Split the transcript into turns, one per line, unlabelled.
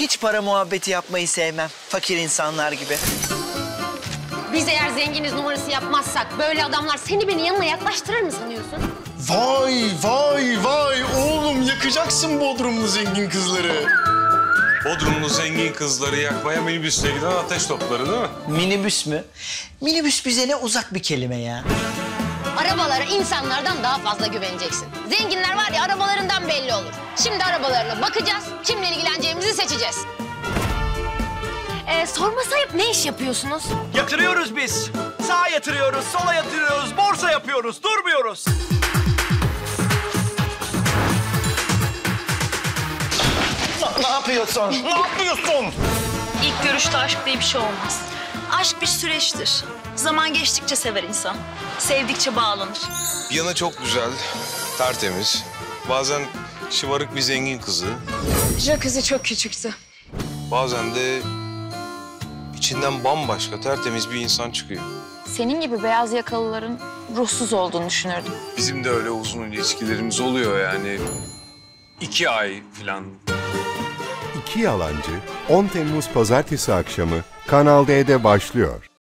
hiç para muhabbeti yapmayı sevmem. Fakir insanlar gibi.
Biz eğer zenginiz numarası yapmazsak böyle adamlar seni beni yanına yaklaştırır mı sanıyorsun?
Vay vay vay oğlum yakacaksın Bodrumlu zengin kızları.
Bodrumlu zengin kızları yakmaya minibüsle giden ateş topları değil mi?
Minibüs mü? Minibüs bize ne uzak bir kelime ya.
Arabalara insanlardan daha fazla güveneceksin. Zenginler var ya arabalarından belli olur. Şimdi arabalarına bakacağız, kimle ilgileneceğimizi seçeceğiz. Sorma sayıp ne iş yapıyorsunuz?
Yatırıyoruz biz. Sağa yatırıyoruz, sola yatırıyoruz, borsa yapıyoruz, durmuyoruz.
Ne yapıyorsun?
Ne yapıyorsun?
İlk görüşte aşk diye bir şey olmaz. Aşk bir süreçtir. Zaman geçtikçe sever insan. Sevdikçe bağlanır.
Bir yana çok güzel, tertemiz. Bazen şımarık bir zengin kızı.
Jacuzzi çok küçüktü.
Bazen de içinden bambaşka tertemiz bir insan çıkıyor.
Senin gibi beyaz yakalıların ruhsuz olduğunu düşünürdüm.
Bizim de öyle uzun ilişkilerimiz oluyor yani. 2 ay falan.
İki Yalancı 10 Temmuz Pazartesi akşamı Kanal D'de başlıyor.